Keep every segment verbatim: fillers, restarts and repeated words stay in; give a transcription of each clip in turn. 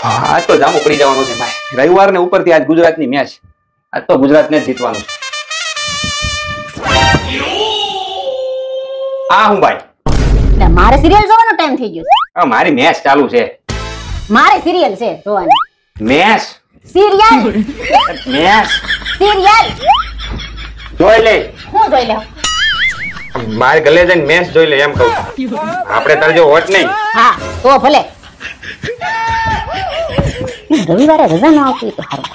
આજ તો જામો પડી જવાનો છે ભાઈ. રવિવાર ને ઉપરથી આજ ગુજરાતની મેચ. આજ તો ગુજરાતને જ જીતવાનું છે. આ હું ભાઈ? મારે સિરિયલ જોવાનો ટાઈમ થઈ ગયો છે. મારી મેચ ચાલુ છે. મારે સિરિયલ છે જોવાની. મેચ સિરિયલ મેચ સિરિયલ જોઈ લે. હું જોઈ લઉં? મારે ગલે જઈને મેચ જોઈ લે એમ કહું. આપણે તાર જો હોટ નહીં. હા તો ભલે. રવિવારે રજા ન આવતી તો સારું.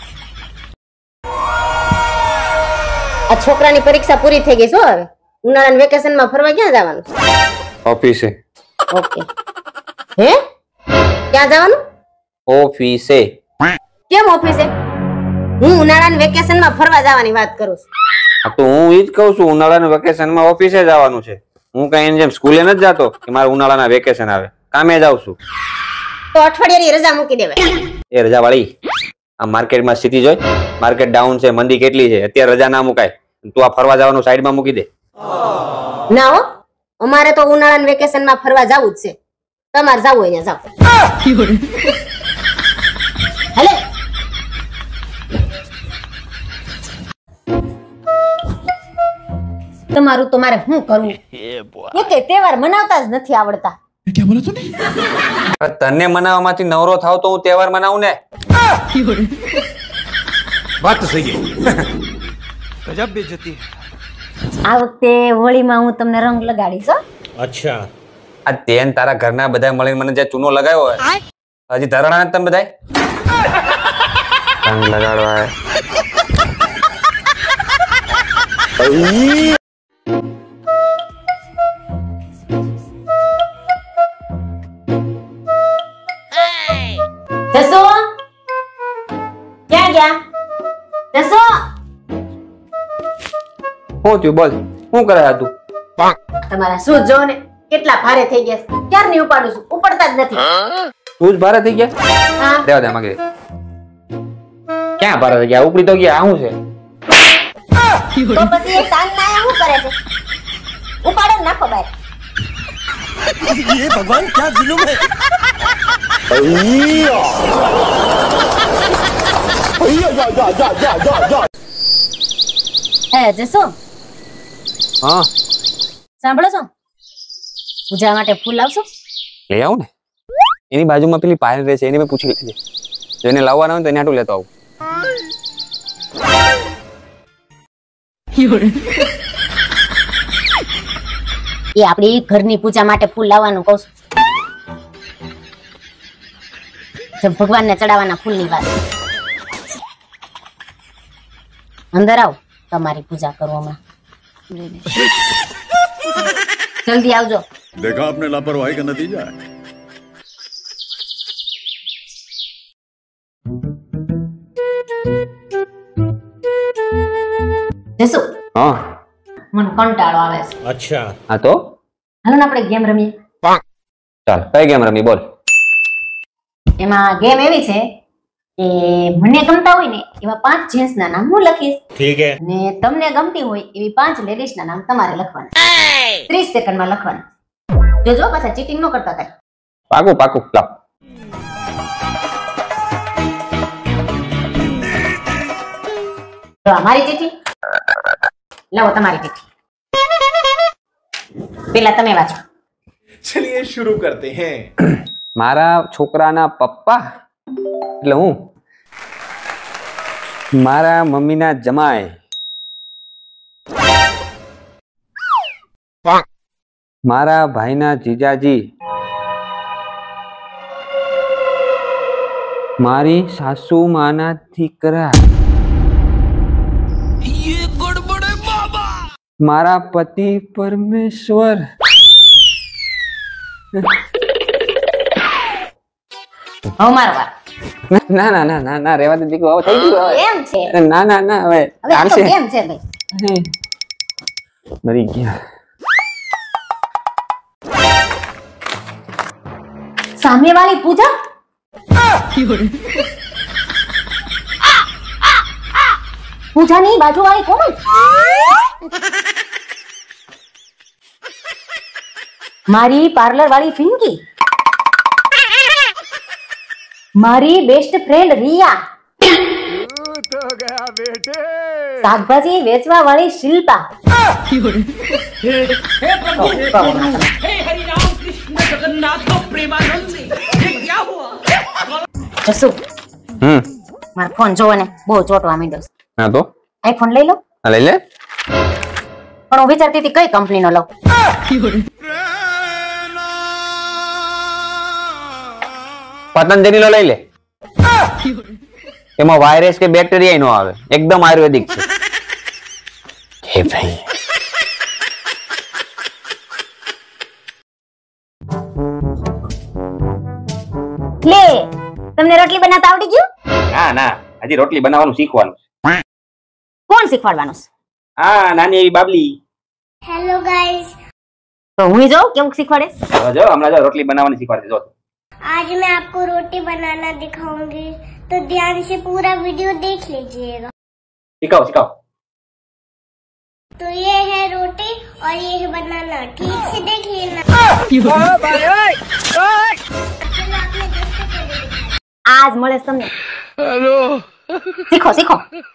આ છોકરાની પરીક્ષા પૂરી થઈ ગઈ છે હવે. ઉનાળાના વેકેશનમાં ફરવા ક્યાં જવાનું? ઓફિસે. ઓકે. હે ક્યાં જવાનું? ઓફિસે. કેમ ઓફિસે? હું ઉનાળાના વેકેશનમાં ફરવા જવાની વાત કરું છું. હા તો હું ઈ જ કહું છું ઉનાળાના વેકેશનમાં ઓફિસે જવાનું છે. હું કઈ એની જેમ સ્કૂલે નથી જતો કે મારે ઉનાળાના વેકેશન આવે. કામે જાઉં છું. તો અઠવાડિયાની રજા મૂકી દેવાય. એ રજા વાળી આ માર્કેટમાં સ્થિતિ જોઈ. માર્કેટ ડાઉન છે, મંદી કેટલી છે. અત્યારે રજા ના મુકાય. તું આ ફરવા જવાનું સાઈડમાં મૂકી દે. ના હો, અમારે તો ઉનાળાના વેકેશનમાં ફરવા જવું જ છે. તમારે જવું હોય ત્યાં જાવ. હાલે. તમારું તો મારે શું કરવું? કે તહેવાર મનાવતા જ નથી આવડતા. क्या बोला तूने? તને મનાવવામાંથી નવરો થાવ તો હું તહેવાર મનાવું ને. बात तो सही है. गजब बेइज्जती. આ વખતે હોળીમાં હું તમને રંગ લગાડીશ. अच्छा. આ તેન તારા ઘરના બધા મળીને મને જે ચૂનો લગાવ્યો હોય હજી ધરણા નથી તમે બધા રંગ લગાડવા. જસો ક્યાં ગયા? જસો શું થયું બોલ? શું કરે આ તું? તમારા શું જો ને કેટલા ભારે થઈ ગયા છે. ક્યારની ઉપાડું છું, ઉપડતા જ નથી. તું જ ભારે થઈ ગયા? હા દેવા દે માગે. ક્યાં ભારે થઈ ગયા? ઉપડી તો ગયા. આ શું છે? તો પછી એ સાન નાયા શું કરે છે? ઉપાડો ને નાખો બહાર. ये भगवान क्या जुलुम है. એ જસો હા સાંભળો છો? પૂજા માટે ફૂલ લાવશો? લઈ આવું ને. એની બાજુમાં પેલી પાયલ રહે છે એને મેં પૂછી લેજે. જો એને લાવવાના હોય તો એને આટલું લેતો આવું. એ આપણી ઘરની પૂજા માટે ફૂલ લાવવાનું કહું છું. જો ભગવાનને ચડાવવાના ફૂલની વાત. અંદર આવો તમારી પૂજા કરવામાં. જલ્દી આવજો. देखा आपने लापरवाही का नतीजा है. જસુ હા મને કંટાળો આવે છે. अच्छा. હા તો હાલો ને આપણે ગેમ રમીએ. ચાલ કઈ ગેમ રમી બોલ. એમાં ગેમ એવી છે કે મને ગમતા હોય ને એવા પાંચ જેન્ટ્સ ના નામ હું લખીશ ठीक है. અને તમને ગમતી હોય એવી પાંચ લેડીઝ ના નામ તમારે લખવાના. ત્રીસ સેકન્ડ માં લખવાના. જોજો પાછા ચીટિંગ ન કરતા કઈ. પાકું પાકું લાવ. તો અમારી ચીઠી લાવો. તમારી ચીઠી પેલા તમે વાંચો. चलिए शुरू करते हैं. મારા છોકરાના પપ્પા એટલે હું મારા મમ્મીના જમાઈ મારા ભાઈના જીજાજી મારી સાસુ માના દીકરા મારા પતિ પરમેશ્વર હવે મારો વાર. ના ના ના ના ના રેવા દે દીકરો હવે થઈ ગયું હવે. એમ છે ના ના ના હવે હવે આ તો ચાલશે. કેમ છે ભાઈ? મરી ગયા. સામે વાળી પૂજા પૂજાની બાજુ વાળી કોણ? મારી પાર્લર વાળી પિંકી મારી બેસ્ટ ફ્રેન્ડ રિયા, तो गया बेटे। શાકભાજી વેચવા વાળી શિલ્પા, हे प्रभु हे हरिराम कृष्ण जगन्नाथ प्रेमानंद ये क्या हुआ? જસુ હમ મારો ફોન જોવો ને બહુ ચોટવા માંડ્યો છે. હા તો આઈફોન લઈ લો. હા, લઈ લે. પણ હું વિચારતી હતી કઈ કંપનીનો લઉં. પતંજલિ નો લઈ લે. એમાં વાયરસ કે બેક્ટેરિયા નો આવે, એકદમ આયુર્વેદિક છે. હે ભાઈ લે તમને રોટલી બનાવતા આવડી ગયું? ના ના, હજી રોટલી બનાવવાનું શીખવાનું છે. કોણ શીખવાડવાનું છે? હા, નાની એવી બાબલી. Hello guys. તો હું જોઉં કેવું શીખવાડે. હવે જો હમણાં જો રોટલી બનાવવાની શીખવાડે જો. आज मैं आपको रोटी बनाना दिखाऊंगी, तो ध्यान से पूरा वीडियो देख लीजिएगा। सिखाओ सिखाओ। तो ये है रोटी और ये है बनाना, ठीक से देख लेना। આજ મળે તમને. હેલો. શીખો શીખો.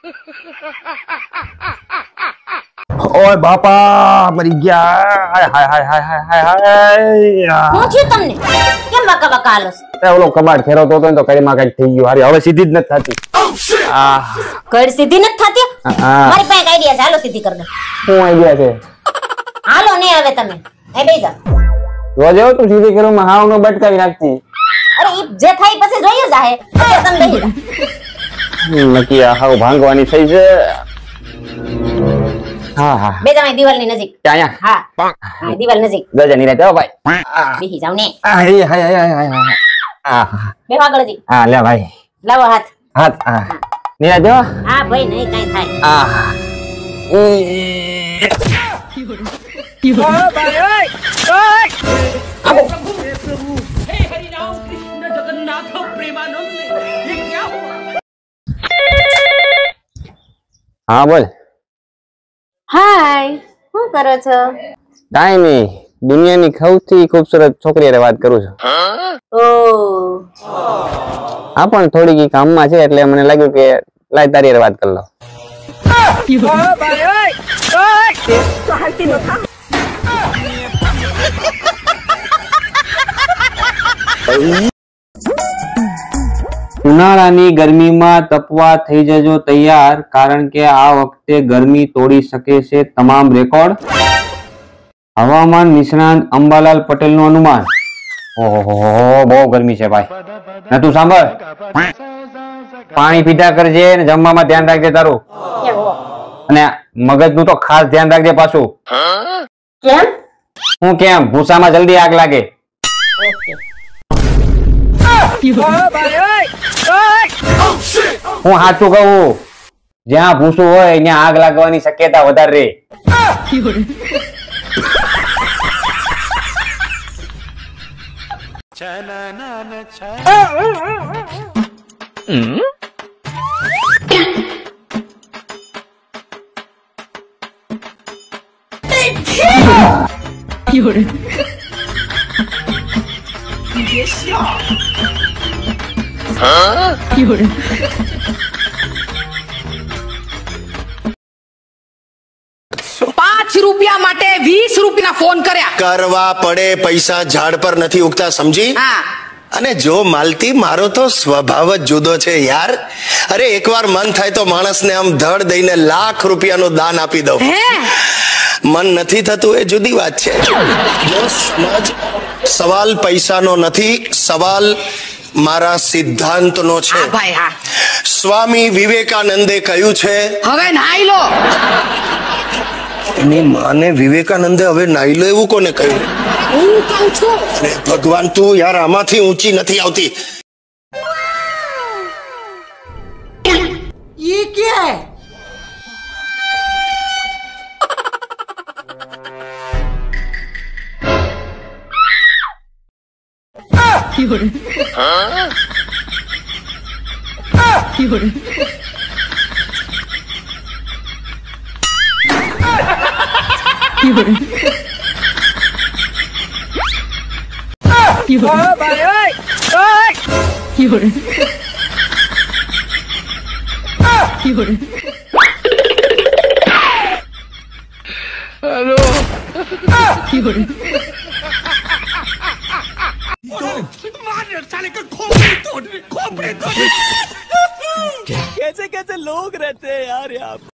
ઓય બાપા મરી ગયા. હાય હાય હાય હાય હાય હાય. હું થયું તમને? કેમ બકા બકા હાલો? તે ઓલો કબાડ ફેરવતો હતો ને તો કડીમાં કઈક થઈ ગયું. હારી હવે સીધી જ નથી થતી. આ કડ સીધી નથી થતી? મારી પાસે આઈડિયા છે, હાલો સીધી કરી દો. શું આઈડિયા છે? હાલો ને હવે તમે એ બેસી જાઓ. રોજ તું સીધી કરું માં હાવ નો બટકાવી નાખતી. અરે ઈ જે થાય પછી જોઈએ જાહે. તમે બેસી જાઓ. નકી આ હાવ ભાંગવાની થઈ છે. હા હા બે જાવ દીવાલની નજીક. ક્યાં? હા હા દીવાલ નજીક. ગજા ની રાતે ભાઈ. બેસી જાવ ને. હાય હાય હાય હાય. આ બે આગળજી. હા લે ભાઈ. લાવો હાથ. હાથ આ. નીરા જો. હા ભાઈ નહીં કાઈ થાય. આ हे हरिराम कृष्ण जगन्नाथ प्रेमानंद ये क्या हुआ? હા બોલ. હાય શું કરો છો? કાઈ નહીં, દુનિયાની સૌથી ખૂબસૂરત છોકરી હારે વાત કરું છું. ઓ હા પણ થોડી કામમાં છે એટલે મને લાગ્યું કે લાય તારી હારે વાત કરી લઉં. ઉનાળાની ગરમીમાં તપવા થઈ જજો તૈયાર, કારણ કે આ વખતે ગરમી તોડી શકે છે તમામ રેકોર્ડ. હવામાન નિષ્ણાંત અંબાલાલ પટેલ નું અનુમાન. ઓહો બહુ ગરમી છે ભાઈ. ના તું સાંભળ, પાણી પીધા કરજે ને જમવામાં ધ્યાન રાખજે તારું, અને મગજ નું તો ખાસ ધ્યાન રાખજે પાછું. કેમ? હું કેમ? ભૂસામાં જલ્દી આગ લાગે. હું સાચું કહું, જ્યાં ભૂસું હોય ત્યાં આગ લાગવાની શક્યતા વધારે રહે. પાંચ રૂપિયા માટે વીસ રૂપિયા ફોન કર્યા. કરવા પડે, પૈસા ઝાડ પર નથી ઉગતા, સમજી? હા. અને જો માલતી, મારો તો સ્વભાવ જ જુદો છે યાર. અરે એકવાર મન થાય તો માણસને આમ ધડ દઈને લાખ રૂપિયાનું દાન આપી દઉં. હે મન નથી થતું એ જુદી વાત છે. જો સમજ, સવાલ પૈસાનો નથી, સવાલ મારા સિદ્ધાંતનો છે. હા ભાઈ હા. સ્વામી વિવેકાનંદે કહ્યું છે, હવે નાઈ લો. એની માને વિવેકાનંદે હવે નાઈ લો એવું કોને કહ્યું? હું કહું છું. અરે ભગવાન, તું યાર આમાંથી ઊંચી નથી આવતી. ये क्या है? कैसे कैसे लोग रहते हैं यार यहाँ पे।